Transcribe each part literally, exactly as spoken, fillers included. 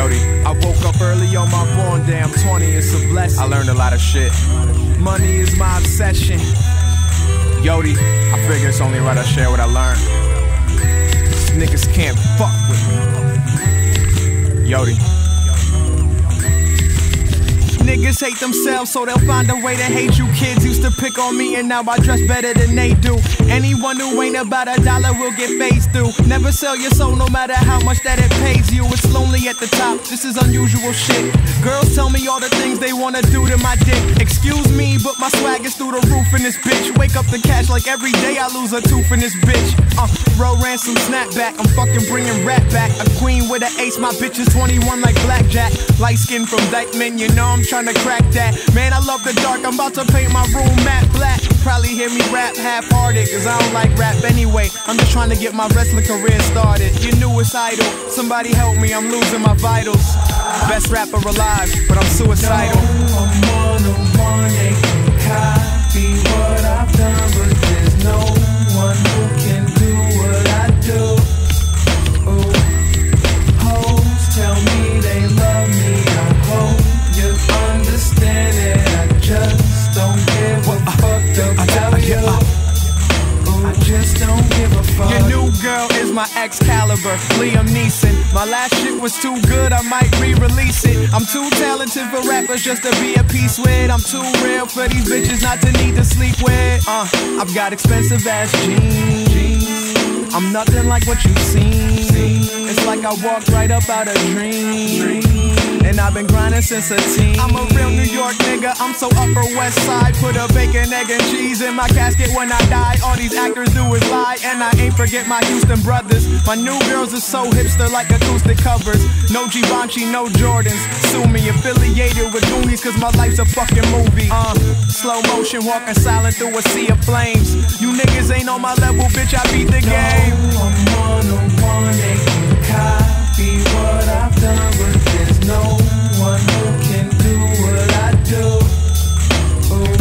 Yodi. I woke up early on my born day, I'm twenty, it's a blessing. I learned a lot of shit. Money is my obsession. Yodi, I figure it's only right I share what I learned. These niggas can't fuck with me. Yodi. Niggas hate themselves, so they'll find a way to hate you. Kids used to pick on me, and now I dress better than they do. Anyone who ain't about a dollar will get phased through. Never sell your soul, no matter how much that it pays you. It's lonely at the top, this is unusual shit. Girls tell me all the things they wanna do to my dick. Excuse me, but my swag is through the roof in this bitch. Wake up the cash like every day I lose a tooth in this bitch. Uh, roll Ransom snapback, I'm fucking bringing rap back. A queen with an ace, my bitch is twenty-one like blackjack. Light skin from Dykeman, you know I'm trying to crack that. Man, I love the dark, I'm about to paint my room matte black. Probably hear me rap half-hearted, cause I don't like rap anyway. I'm just trying to get my wrestling career started. Your newest idol, somebody help me, I'm losing my vitals. Best rapper alive, but I'm suicidal. No, I'm on a one, they can copy what I've done, but there's no one who can do what I do. Ooh. Hoes tell me they love me, I hope you understand it. I just don't give a fuck about you. Ooh, I just don't give a fuck. Your new girl is my Excalibur, Liam Neeson. My last shit was too good, I might re-release it. I'm too talented for rappers just to be at peace with. I'm too real for these bitches not to need to sleep with. Uh, I've got expensive ass jeans. I'm nothing like what you've seen. It's like I walked right up out a dream. And I've been grinding since a teen. I'm a real New York nigga, I'm so Upper West Side. Put a bacon, egg, and cheese in my casket when I die. All these actors do is lie, and I ain't forget my Houston brothers. My new girls are so hipster like acoustic covers. No Givenchy, no Jordans. Sue me, affiliated with Goonies, cause my life's a fucking movie. Uh, slow motion, walking silent through a sea of flames. You niggas ain't on my level, bitch, I beat the game. No, I'm on a one, they can copy what I've done, but there's no one who can do what I do. Ooh.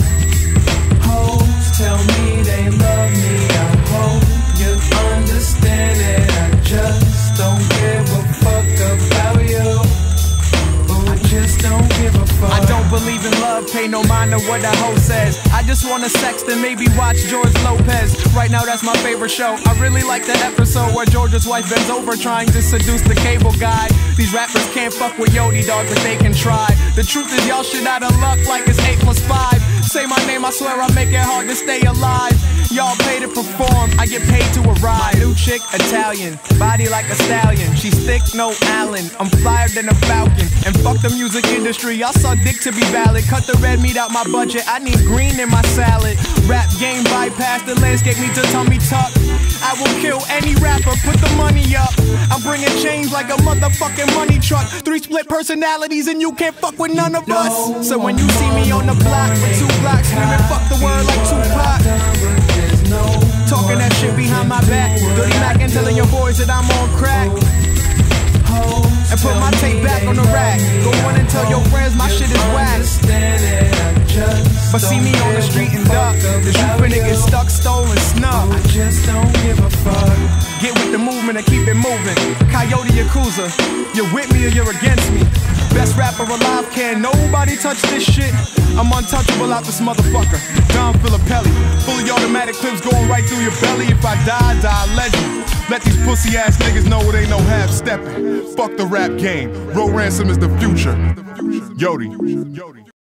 Hoes tell me they love me, I hope you understand it. I just don't give a fuck about you. Ooh, I just don't give a fuck. I don't believe in love, pay no mind to what a hoe says. I just wanna sext and maybe watch George Lopez. Right now that's my favorite show. I really like the episode where George's wife bends over trying to seduce the cable guy. These rappers can't fuck with Yodi, dog, but they can try. The truth is y'all shit out of luck like it's eight plus five. Say my name, I swear I make it hard to stay alive. Y'all pay to perform, I get paid to arrive. My new chick, Italian, body like a stallion. She's thick, no Allen, I'm flyer than a falcon. And fuck the music industry, y'all suck dick to be valid. Cut the red meat out my budget, I need green in my salad. Rap game bypass, the landscape needs a tummy tuck. I will kill any rapper, put the money up. I'm bringing change like a motherfucking money truck. Three split personalities and you can't fuck with none of us. So when you see me on the block with two blocks screaming fuck the word like Tupac, talking that shit behind my back, Dirty Mac and telling your boys that I'm on crack. And put my tape back on the rack. Go on and tell your friends my shit is whack. But see me on the street and duck. The shoe finna get stuck, stolen, snubbed. I just don't give a fuck. Get with the movement and keep it moving. Coyote Yakuza, you're with me or you're against me. Best rapper alive, can't nobody touch this shit. I'm untouchable out this motherfucker. Don Filippelli, fully automatic clips going right through your belly. If I die, die legend. Let these pussy ass niggas know it ain't no half stepping. Fuck the rap game. Roll Ransom is the future. Yodi.